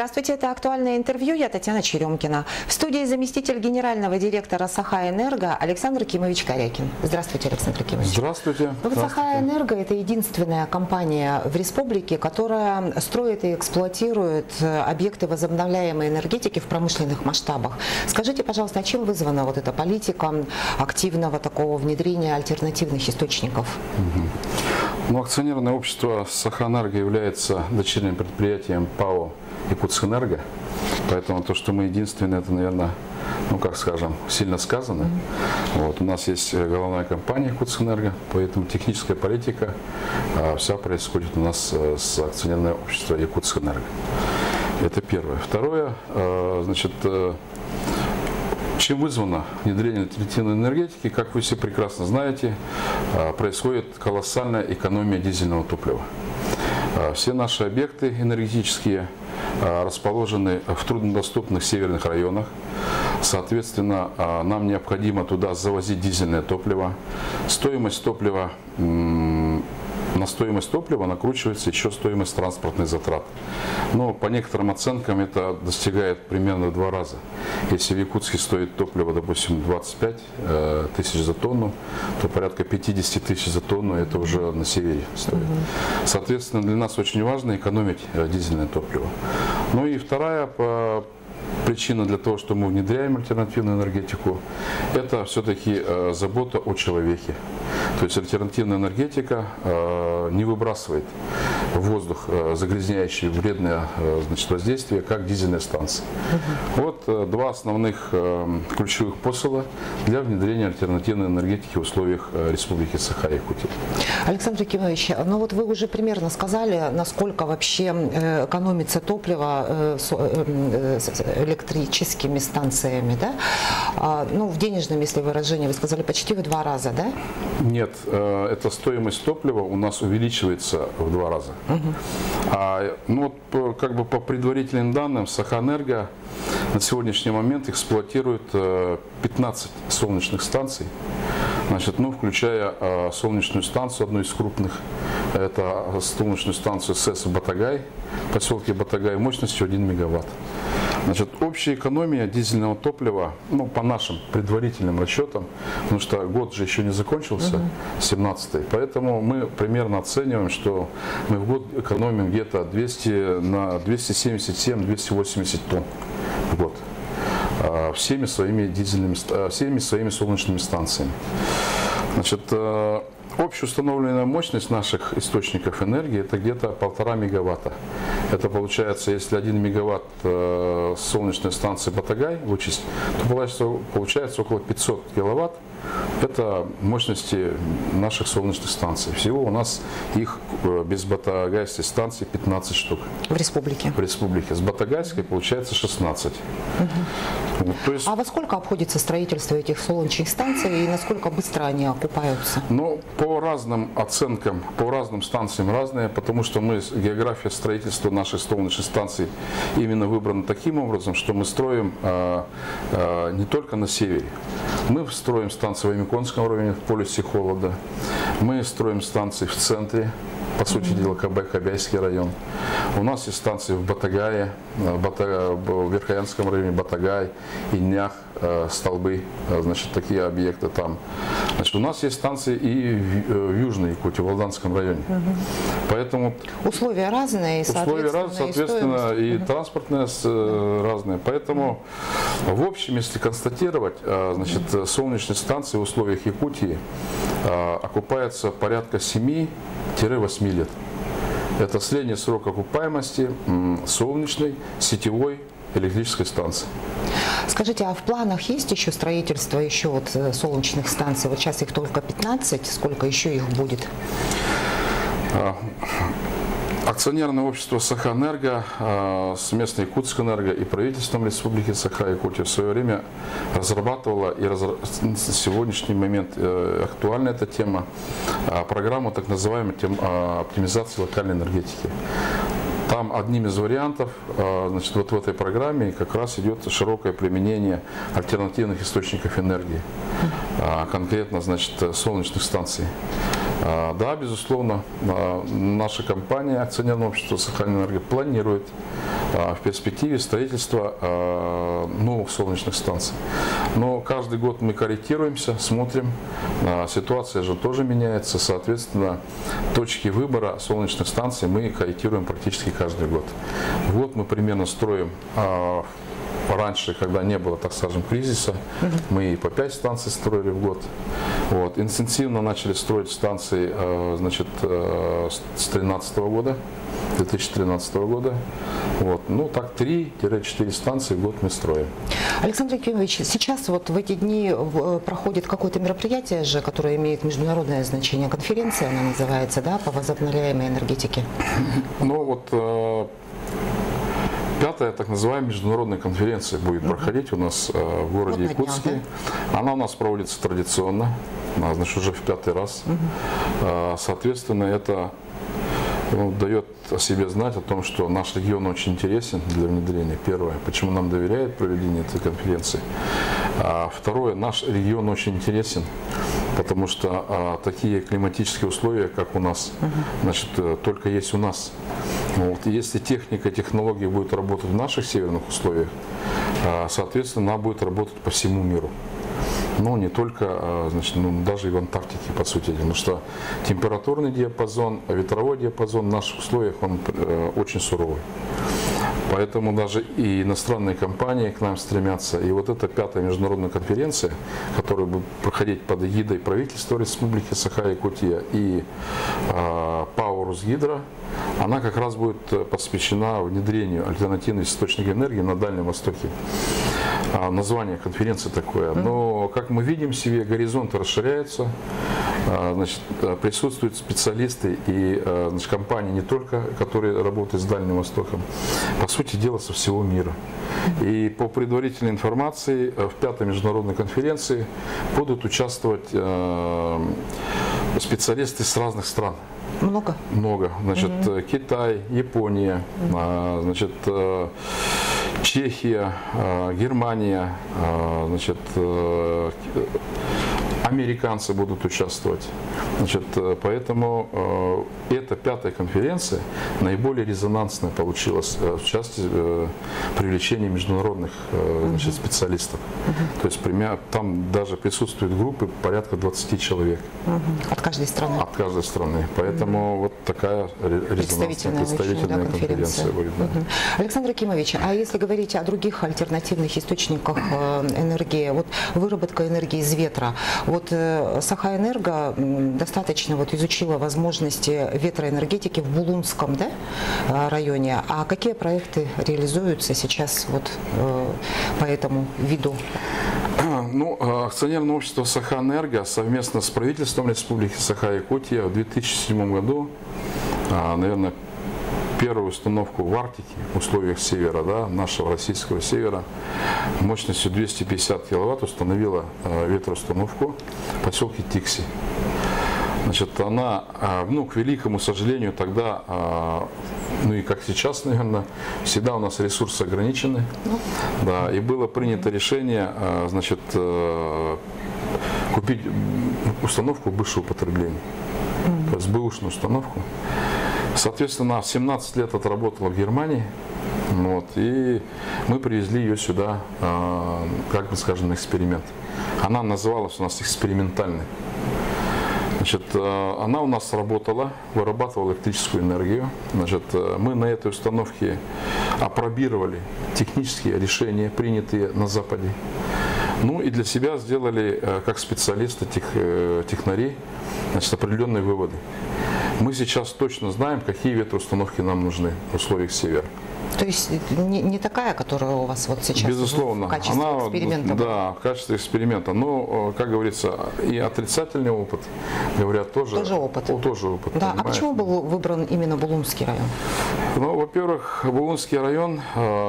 Здравствуйте, это «Актуальное интервью», я Татьяна Черемкина. В студии заместитель генерального директора «Сахаэнерго» Александр Кимович Корякин. Здравствуйте, Александр Кимович. Здравствуйте. Ну, «Сахаэнерго» – это единственная компания в республике, которая строит и эксплуатирует объекты возобновляемой энергетики в промышленных масштабах. Скажите, пожалуйста, а чем вызвана вот эта политика активного такого внедрения альтернативных источников? Ну, акционерное общество «Сахаэнерго» является дочерним предприятием ПАО «Якутскэнерго». Поэтому то, что мы единственные, это, наверное, ну, как скажем, сильно сказано. Вот, у нас есть головная компания «Якутскэнерго», поэтому техническая политика вся происходит у нас с акционерного общества «Якутскэнерго». Это первое. Второе, значит, чем вызвано внедрение альтернативной энергетики? Как вы все прекрасно знаете, происходит колоссальная экономия дизельного топлива. Все наши объекты энергетические расположены в труднодоступных северных районах. Соответственно, нам необходимо туда завозить дизельное топливо. На стоимость топлива накручивается еще стоимость транспортных затрат. Но по некоторым оценкам это достигает примерно в 2 раза. Если в Якутске стоит топливо, допустим, 25 тысяч за тонну, то порядка 50 тысяч за тонну это уже на севере стоит. Соответственно, для нас очень важно экономить дизельное топливо. Ну и вторая причина для того, что мы внедряем альтернативную энергетику, это все-таки забота о человеке. То есть альтернативная энергетика не выбрасывает в воздух загрязняющие вредные, значит, воздействия, как дизельные станции. Вот 2 основных ключевых посыла для внедрения альтернативной энергетики в условиях Республики Саха-Якутия. Александр Кимович, ну вот вы уже примерно сказали, насколько вообще экономится топливо с электрическими станциями, да? Ну, в денежном, если выражение, вы сказали, почти в 2 раза, да? Нет, эта стоимость топлива у нас увеличивается в 2 раза. Ну, вот, как бы по предварительным данным, Сахаэнерго на сегодняшний момент эксплуатирует 15 солнечных станций, значит, ну, включая солнечную станцию, одну из крупных, это солнечную станцию СЭС Батагай, в поселке Батагай, мощностью 1 мегаватт. Значит, общая экономия дизельного топлива, ну, по нашим предварительным расчетам, потому что год же еще не закончился, 17-й, поэтому мы примерно оцениваем, что мы в год экономим где-то 277-280 тонн в год всеми своими солнечными станциями. Значит, общая установленная мощность наших источников энергии это где-то 1,5 мегаватта. Это получается, если 1 мегаватт солнечной станции Батагай вычесть, то получается около 500 киловатт. Это мощности наших солнечных станций. Всего у нас их без батагайской станции 15 штук. В республике? В республике. С батагайской получается 16. То есть, а во сколько обходится строительство этих солнечных станций и насколько быстро они окупаются? Ну, по разным оценкам, по разным станциям разные, потому что география строительства наших солнечных станций именно выбрана таким образом, что мы строим не только на севере. Мы строим станции в Амиконском районе, в полюсе холода. Мы строим станции в центре, по сути дела, Кабайский район. У нас есть станции в Батагае, в Верхоянском районе, Батагай, Инях, Столбы, значит, такие объекты там. Значит, у нас есть станции и в Южной Якутии, в Алданском районе. Поэтому условия разные, соответственно, и транспортные разные. Поэтому, в общем, если констатировать, значит, солнечные станции в условиях Якутии окупаются порядка 7-8 лет. Это средний срок окупаемости солнечной сетевой электрической станции. Скажите, а в планах есть еще строительство еще вот солнечных станций? Вот сейчас их только 15, сколько еще их будет? Акционерное общество Сахаэнерго совместно Якутскэнерго и правительством Республики Саха-Якутия в свое время разрабатывало, и на сегодняшний момент актуальна эта тема, программу так называемой оптимизации локальной энергетики. Там одним из вариантов, значит, вот в этой программе как раз идет широкое применение альтернативных источников энергии, конкретно, значит, солнечных станций. Да, безусловно, наша компания, акционерное общество Сахаэнерго, планирует в перспективе строительства новых солнечных станций. Но каждый год мы корректируемся, смотрим, ситуация же тоже меняется, соответственно, точки выбора солнечных станций мы корректируем практически каждый год. В год мы примерно строим, раньше, когда не было, так скажем, кризиса, мы и по 5 станций строили в год. Вот. Интенсивно начали строить станции, значит, с 2013 года. Вот. Ну, так 3-4 станции в год мы строим. Александр Якимович, сейчас вот в эти дни проходит какое-то мероприятие же, которое имеет международное значение, конференция она называется, да, по возобновляемой энергетике? Ну, вот 5-я так называемая международная конференция будет проходить у нас в городе Якутске. Она у нас проводится традиционно, значит, уже в 5-й раз. Соответственно, это дает о себе знать, о том, что наш регион очень интересен для внедрения. Первое, почему нам доверяют проведение этой конференции. Второе, наш регион очень интересен, потому что такие климатические условия, как у нас, значит, только есть у нас. Вот. И если техника, технологии будет работать в наших северных условиях, соответственно, она будет работать по всему миру. Но не только, значит, ну, даже и в Антарктике, по сути, потому что температурный диапазон, ветровой диапазон в наших условиях, он очень суровый. Поэтому даже и иностранные компании к нам стремятся. И вот эта 5-я международная конференция, которая будет проходить под эгидой правительства Республики Саха-Якутия и ПАО «Русгидро», она как раз будет посвящена внедрению альтернативных источников энергии на Дальнем Востоке. Название конференции такое. Но, как мы видим себе, горизонты расширяются. Значит, присутствуют специалисты и, значит, компании не только, которые работают с Дальним Востоком, по сути дела, со всего мира. И по предварительной информации в 5-й международной конференции будут участвовать специалисты с разных стран. Много? Много. Значит, Китай, Япония, значит, Чехия, Германия, значит, американцы будут участвовать. Значит, поэтому эта 5-я конференция наиболее резонансная получилась в части привлечения международных, значит, специалистов. То есть там даже присутствуют группы порядка 20 человек. От каждой страны? От каждой страны. Поэтому вот такая резонансная представительная конференция будет. Да. Александр Якимович, а если говорить о других альтернативных источниках энергии, вот выработка энергии из ветра, вот Саха-Энерго достаточно вот изучила возможности ветроэнергетики в Булунском, да, районе. А какие проекты реализуются сейчас вот по этому виду? Ну, акционерное общество Саха-Энерго совместно с правительством Республики Саха-Якутия в 2007 году, наверное, первую установку в Арктике, в условиях севера, да, нашего российского севера, мощностью 250 киловатт установила ветроустановку в поселке Тикси. Значит, она, ну, к великому сожалению, тогда, ну и как сейчас, наверное, всегда у нас ресурсы ограничены. Да, и было принято решение, значит, купить установку высшего потребления, то есть бэушную установку. Соответственно, 17 лет отработала в Германии, вот, и мы привезли ее сюда, как бы скажем, на эксперимент. Она называлась у нас экспериментальной. Значит, она у нас работала, вырабатывала электрическую энергию. Значит, мы на этой установке апробировали технические решения, принятые на Западе. Ну и для себя сделали, как специалисты, технари, значит, определенные выводы. Мы сейчас точно знаем, какие ветроустановки нам нужны в условиях севера. То есть не такая, которая у вас вот сейчас, безусловно, в качестве эксперимента? Да, в качестве эксперимента. Но, как говорится, и отрицательный опыт, говорят, тоже опыт. Тоже опыт, да. А почему был выбран именно Булунский район? Ну, во-первых, Булунский район,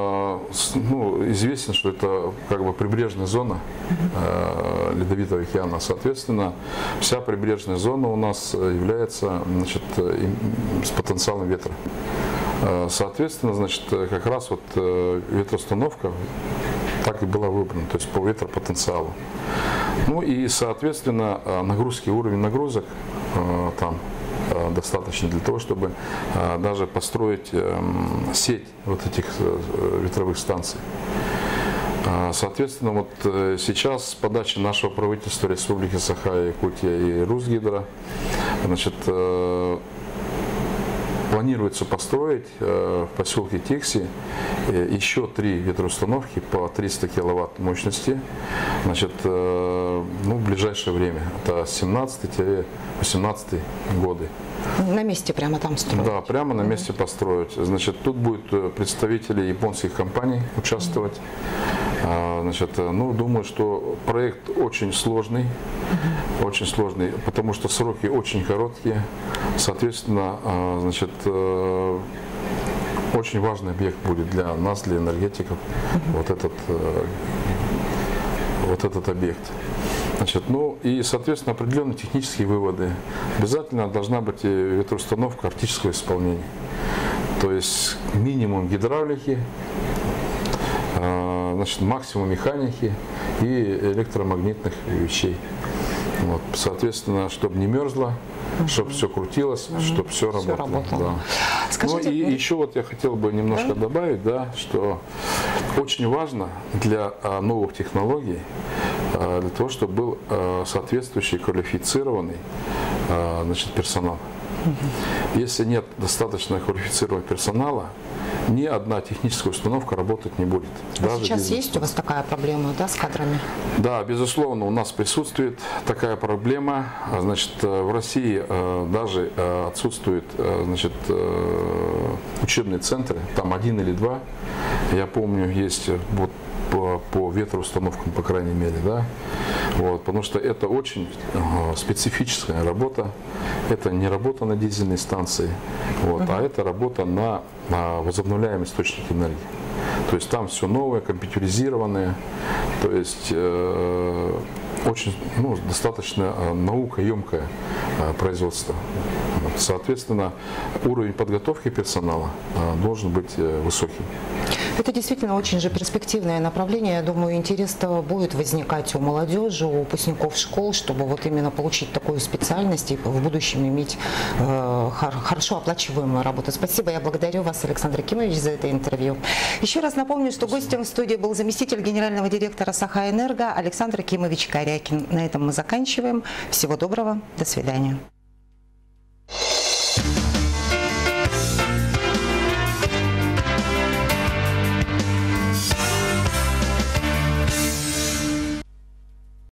ну, известен, что это как бы прибрежная зона Ледовитого океана. Соответственно, вся прибрежная зона у нас является, значит, с потенциалом ветра. Соответственно, значит, как раз вот ветроустановка так и была выбрана, то есть по ветропотенциалу. Ну и, соответственно, нагрузки, уровень нагрузок там достаточно для того, чтобы даже построить сеть вот этих ветровых станций. Соответственно, вот сейчас с подачи нашего правительства Республики Саха-Якутия и Русгидро, значит, планируется построить в поселке Текси еще 3 ветроустановки по 300 киловатт мощности, значит, ну, в ближайшее время, это 17-18 годы. На месте прямо там строят? Да, прямо на месте построить. Значит, тут будут представители японских компаний участвовать. Значит, ну, думаю, что проект очень сложный, потому что сроки очень короткие. Соответственно, значит, очень важный объект будет для нас, для энергетиков, вот этот объект. Значит, ну и, соответственно, определенные технические выводы. Обязательно должна быть ветроустановка оптического исполнения. То есть минимум гидравлики, значит, максимум механики и электромагнитных вещей. Вот, соответственно, чтобы не мерзло, чтобы все крутилось, чтобы все работало. Да. Скажите, ну и еще вот я хотел бы немножко добавить, да, что очень важно для новых технологий, для того, чтобы был соответствующий квалифицированный, значит, персонал. Если нет достаточно квалифицированного персонала, ни одна техническая установка работать не будет. А сейчас есть у вас такая проблема, да, с кадрами? Да, безусловно, у нас присутствует такая проблема. Значит, в России даже отсутствуют, значит, учебные центры, там 1 или 2. Я помню, есть вот по ветроустановкам, по крайней мере, да. Вот, потому что это очень специфическая работа. Это не работа на дизельной станции, вот, а это работа на возобновляемый источник энергии. То есть там все новое, компьютеризированное, то есть очень, ну, достаточно наукоемкое производство. Соответственно, уровень подготовки персонала должен быть высоким. Это действительно очень же перспективное направление. Я думаю, интерес будет возникать у молодежи, у выпускников школ, чтобы вот именно получить такую специальность и в будущем иметь хорошо оплачиваемую работу. Спасибо, я благодарю вас, Александр Акимович, за это интервью. Еще раз напомню, что гостем в студии был заместитель генерального директора Сахаэнерго Александр Акимович Корякин. На этом мы заканчиваем. Всего доброго, до свидания.